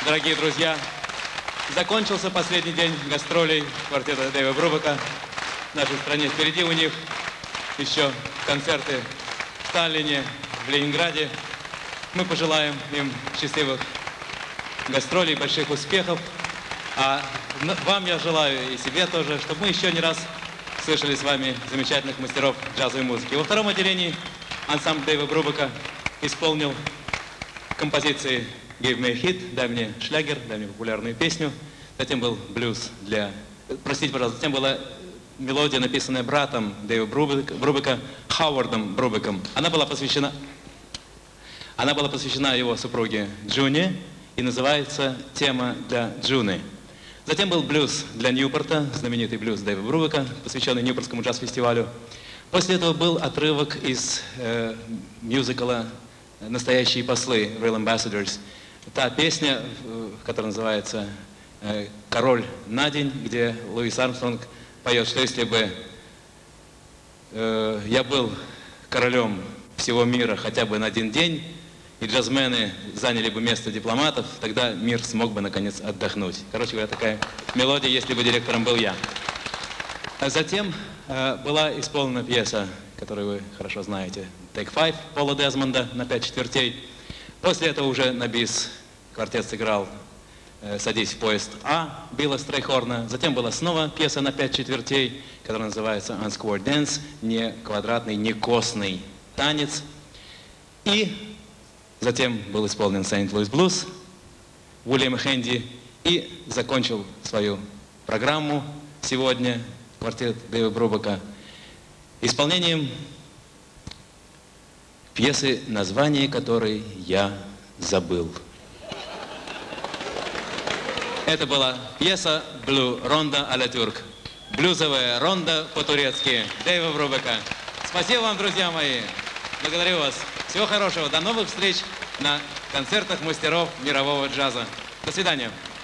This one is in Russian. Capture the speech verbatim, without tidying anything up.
Дорогие друзья, закончился последний день гастролей квартета Дэйва Брубека в нашей стране. Впереди у них еще концерты в Таллине, в Ленинграде. Мы пожелаем им счастливых гастролей, больших успехов. А вам я желаю, и себе тоже, чтобы мы еще не раз слышали с вами замечательных мастеров джазовой музыки. Во втором отделении ансамбль Дэйва Брубека исполнил композиции «Give me a hit», «Дай мне шлягер», «Дай мне популярную песню». Затем был блюз для... Простите, пожалуйста, затем была мелодия, написанная братом Дэйва Брубека, Брубека Хауардом Брубеком. Она была посвящена... Она была посвящена его супруге Джуни и называется «Тема для Джуны». Затем был блюз для Ньюпорта, знаменитый блюз Дэйва Брубека, посвященный Ньюпортскому джаз-фестивалю. После этого был отрывок из э, мюзикла «Настоящие послы» Real Ambassadors. Та песня, которая называется э, «Король на день», где Луис Армстронг поет, что если бы э, я был королем всего мира хотя бы на один день, и джазмены заняли бы место дипломатов, тогда мир смог бы, наконец, отдохнуть. Короче говоря, такая мелодия, если бы директором был я. А затем э, была исполнена пьеса, которую вы хорошо знаете, «Take Five» Пола Дезмонда на пять четвертей. После этого уже на бис квартет сыграл э, «Садись в поезд А» Билла Стрейхорна. Затем была снова пьеса на пять четвертей, которая называется «Unsquared Dance», не квадратный, не косный танец. И затем был исполнен «Сент-Луис Блюз» Уильяма Хэнди. И закончил свою программу сегодня квартет Дэйва Брубека исполнением пьесы, название которой я забыл. Это была пьеса «Блю Ронда а-ля Тюрк». Блюзовая ронда по-турецки Дэйва Брубека. Спасибо вам, друзья мои. Благодарю вас. Всего хорошего. До новых встреч на концертах мастеров мирового джаза. До свидания.